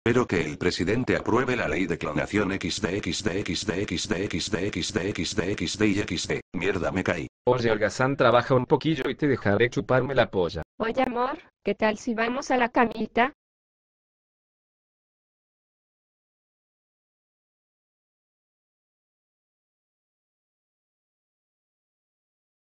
Pero que el presidente apruebe la ley de clonación XD. Mierda, me caí. Oye, holgazán, trabaja un poquillo y te dejaré chuparme la polla. Oye, amor, ¿qué tal si vamos a la camita?